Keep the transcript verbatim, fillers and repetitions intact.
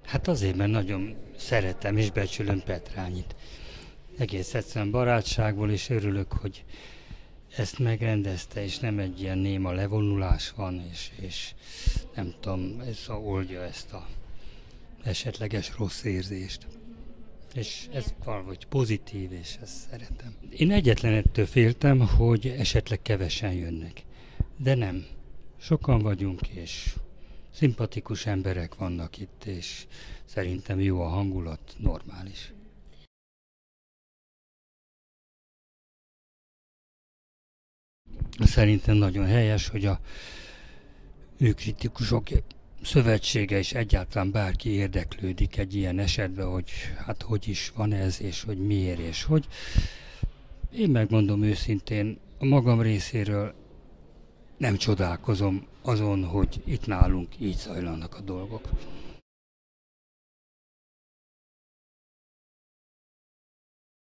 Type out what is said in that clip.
Hát azért, mert nagyon szeretem és becsülöm Petrányit. Egész egyszerűen barátságból, és örülök, hogy ezt megrendezte, és nem egy ilyen néma levonulás van, és, és nem tudom, ez oldja ezt a esetleges rossz érzést. És ez valahogy pozitív, és ezt szeretem. Én egyetlen ettől féltem, hogy esetleg kevesen jönnek. De nem. Sokan vagyunk, és szimpatikus emberek vannak itt, és szerintem jó a hangulat, normális. Szerintem nagyon helyes, hogy a ő kritikusok szövetsége és egyáltalán bárki érdeklődik egy ilyen esetben, hogy hát hogy is van ez, és hogy miért, és hogy. Én megmondom őszintén, a magam részéről nem csodálkozom azon, hogy itt nálunk így zajlanak a dolgok.